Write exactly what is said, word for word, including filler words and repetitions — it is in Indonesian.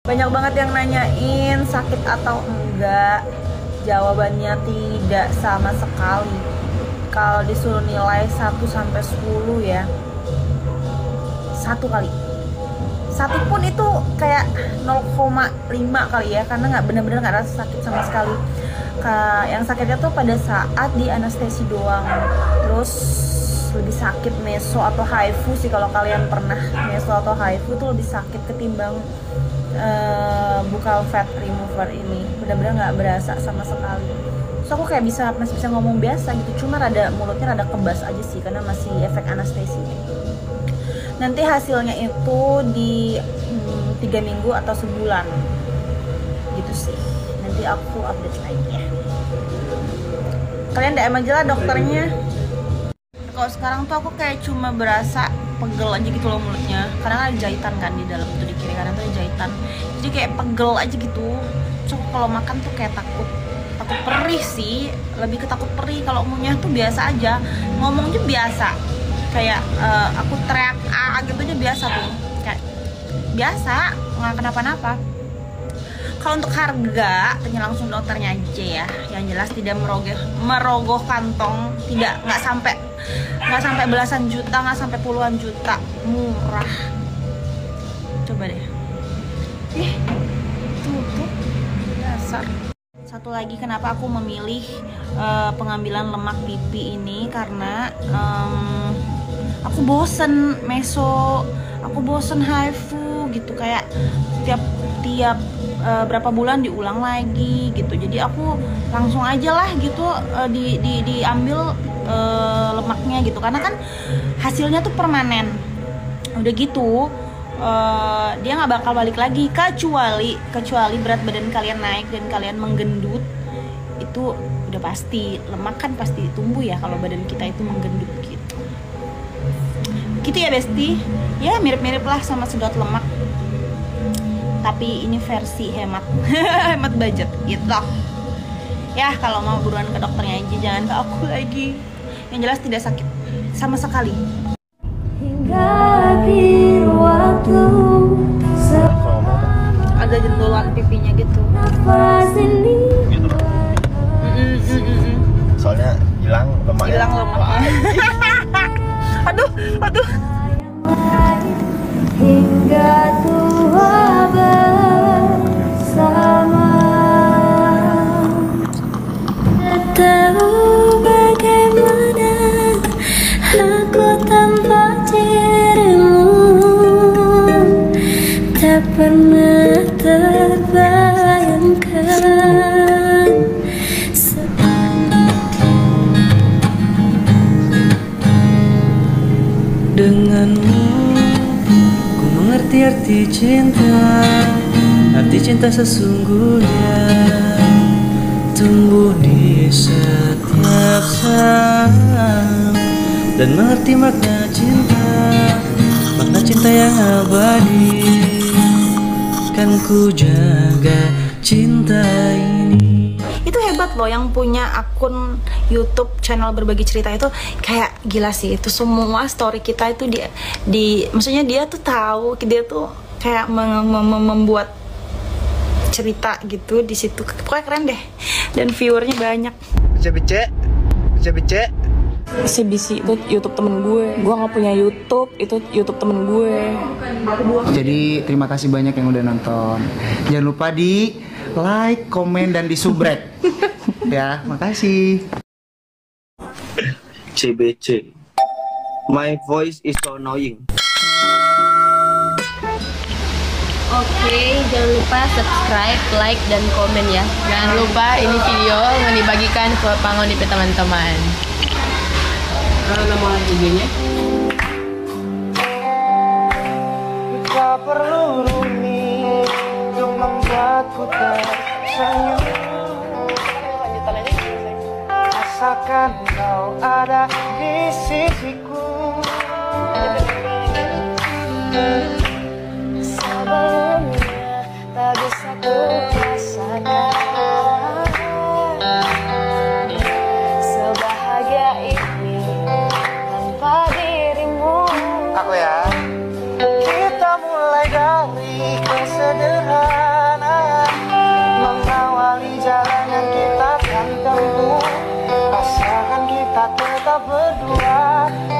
Banyak banget yang nanyain sakit atau enggak. Jawabannya tidak sama sekali. Kalau disuruh nilai satu sampai sepuluh ya, satu kali. Satu pun itu kayak nol koma lima kali ya, karena nggak bener-bener nggak rasa sakit sama sekali. Yang sakitnya tuh pada saat di anestesi doang. Terus lebih sakit meso atau haifu sih, kalau kalian pernah meso atau haifu tuh lebih sakit ketimbang uh, buccal fat remover ini. Bener-bener nggak berasa sama sekali. So aku kayak bisa masih bisa ngomong biasa gitu, cuma rada mulutnya rada kebas aja sih karena masih efek anestesi. Nanti hasilnya itu di hmm, tiga minggu atau sebulan gitu sih. Nanti aku update lagi ya. Kalian D M aja lah dokternya. Kalau sekarang tuh aku kayak cuma berasa pegel aja gitu loh mulutnya, karena ada jahitan kan di dalam tuh, di kiri kanan tuh ada jahitan, jadi kayak pegel aja gitu. So kalau makan tuh kayak takut takut perih sih, lebih ke takut perih. Kalau ngunyah tuh biasa aja, ngomong juga biasa, kayak uh, aku teriak ah gitu aja biasa tuh, kayak biasa, nggak kenapa-napa. Kalau untuk harga, tanya langsung dokternya aja ya. Yang jelas tidak merogoh merogoh kantong, tidak nggak sampai nggak sampai belasan juta, nggak sampai puluhan juta, murah. Coba deh, eh tutup dasar. Satu lagi kenapa aku memilih uh, pengambilan lemak pipi ini, karena um, aku bosen meso, aku bosen haifu gitu, kayak tiap tiap uh, berapa bulan diulang lagi gitu. Jadi aku langsung aja lah gitu uh, di, di diambil uh, lemaknya gitu, karena kan hasilnya tuh permanen. Udah gitu uh, dia nggak bakal balik lagi, kecuali kecuali berat badan kalian naik dan kalian menggendut. Itu udah pasti, lemak kan pasti tumbuh ya kalau badan kita itu menggendut gitu. Gitu ya Besti, ya mirip-mirip lah sama sedot lemak, tapi ini versi hemat hemat budget gitu ya. Kalau mau buruan ke dokternya aja, jangan ke aku lagi. Yang jelas tidak sakit sama sekali. Hingga akhir waktu ada jentulan pipinya gitu. Gitu. Mm -mm, mm -mm. Soalnya hilang lemaknya. Hilang lemaknya. aduh, aduh. Hingga tua bersama, tahu bagaimana aku tanpa dirimu, tak pernah terbayangkan. Denganmu ku mengerti arti cinta, arti cinta sesungguhnya tumbuh di setiap saat, dan mengerti makna cinta, makna cinta yang abadi. Kan ku jaga cinta ini. Itu hebat loh yang punya akun YouTube channel berbagi cerita itu, kayak gila sih. Itu semua story kita itu dia di maksudnya dia tuh tahu, dia tuh kayak mem mem membuat cerita gitu di situ. Pokoknya keren deh, dan viewernya banyak. Bece-bece, bece-bece. C B C itu YouTube temen gue, gue nggak punya YouTube, itu YouTube temen gue. Jadi terima kasih banyak yang udah nonton. Jangan lupa di like, komen, dan di subscribe. Ya, makasih. C B C. My voice is so annoying. Oke, jangan lupa subscribe, like, dan komen ya. Jangan lupa ini video mau dibagikan ke pangonipe teman-teman. Kalau nama I G-nya? Tak perlu rumit untuk membuatku tersenyum. Asalkan kau ada di sisiku. Sebelumnya tak bisa ku rasakan sebahagia ini tanpa dirimu. Aku ya. Kita mulai dari kesederhanaan. Tak tetap berdua